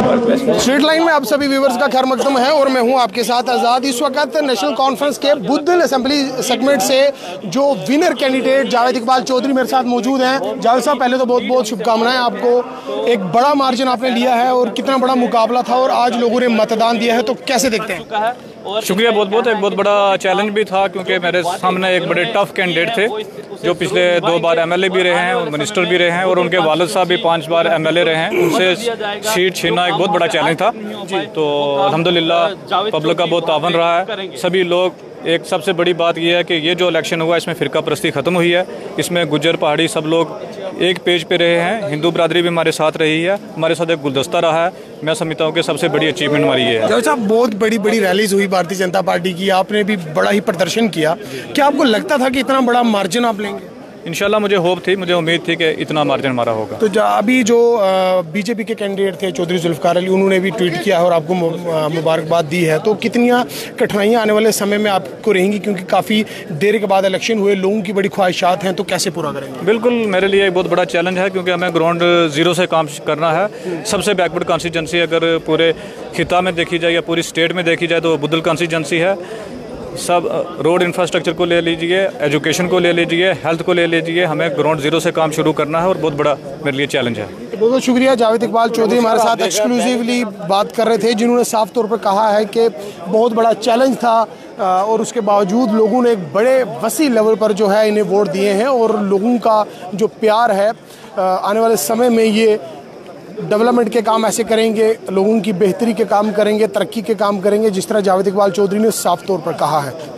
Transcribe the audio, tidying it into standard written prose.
Street line में आप सभी व्यूवर्स का खैर मकदम है और मैं हूं आपके साथ आज़ाद। इस वक्त नेशनल कॉन्फ्रेंस के बुद्दल असेंबली सेगमेंट से जो विनर कैंडिडेट जावेद इकबाल चौधरी मेरे साथ मौजूद हैं। जावेद साहब, पहले तो बहुत बहुत शुभकामनाएं आपको। एक बड़ा मार्जिन आपने लिया है और कितना बड़ा मुकाबला था और आज लोगों ने मतदान दिया है, तो कैसे देखते हैं? शुक्रिया बहुत बहुत। एक बहुत बड़ा चैलेंज भी था क्योंकि मेरे सामने एक बड़े टफ कैंडिडेट थे जो पिछले 2 बार एमएलए भी रहे हैं, मिनिस्टर भी रहे हैं और उनके वालिद साहब भी 5 बार एमएलए रहे हैं। उनसे सीट छीनना एक बहुत बड़ा चैलेंज था। तो अल्हम्दुलिल्लाह पब्लिक का बहुत तावन रहा है। सभी लोग, एक सबसे बड़ी बात यह है कि ये जो इलेक्शन हुआ इसमें फ़िरका परस्ती ख़त्म हुई है। इसमें गुज्जर पहाड़ी सब लोग एक पेज पे रहे हैं। हिंदू बरादरी भी हमारे साथ रही है, हमारे साथ एक गुलदस्ता रहा है। मैं समझता हूँ कि सबसे बड़ी अचीवमेंट हमारी ये है। साहब, बहुत बड़ी बड़ी रैलीज हुई भारतीय जनता पार्टी की, आपने भी बड़ा ही प्रदर्शन किया। क्या आपको लगता था कि इतना बड़ा मार्जिन आप लेंगे? इंशाल्लाह मुझे होप थी, मुझे उम्मीद थी कि इतना मार्जिन हमारा होगा। तो अभी जो बीजेपी के कैंडिडेट थे चौधरी जुल्फ़िकार अली, उन्होंने भी ट्वीट किया है और आपको मुबारकबाद दी है। तो कितनी कठिनाइयाँ आने वाले समय में आपको रहेंगी, क्योंकि काफ़ी देर के बाद इलेक्शन हुए, लोगों की बड़ी ख्वाहिशात हैं, तो कैसे पूरा करेंगे? बिल्कुल, मेरे लिए एक बहुत बड़ा चैलेंज है क्योंकि हमें ग्राउंड ज़ीरो से काम करना है। सबसे बैकवर्ड कॉन्स्टिट्यूंसी अगर पूरे खिता में देखी जाए या पूरी स्टेट में देखी जाए तो बुद्दल कॉन्स्टिट्यूंसी है। सब रोड इंफ्रास्ट्रक्चर को ले लीजिए, एजुकेशन को ले लीजिए, हेल्थ को ले लीजिए, हमें ग्राउंड ज़ीरो से काम शुरू करना है और बहुत बड़ा मेरे लिए चैलेंज है। बहुत बहुत शुक्रिया। जावेद इकबाल चौधरी हमारे साथ एक्सक्लूसिवली बात कर रहे थे, जिन्होंने साफ तौर पर कहा है कि बहुत बड़ा चैलेंज था और उसके बावजूद लोगों ने एक बड़े वसी लेवल पर जो है इन्हें वोट दिए हैं और लोगों का जो प्यार है आने वाले समय में ये डेवलपमेंट के काम ऐसे करेंगे, लोगों की बेहतरी के काम करेंगे, तरक्की के काम करेंगे, जिस तरह जावेद इकबाल चौधरी ने साफ तौर पर कहा है।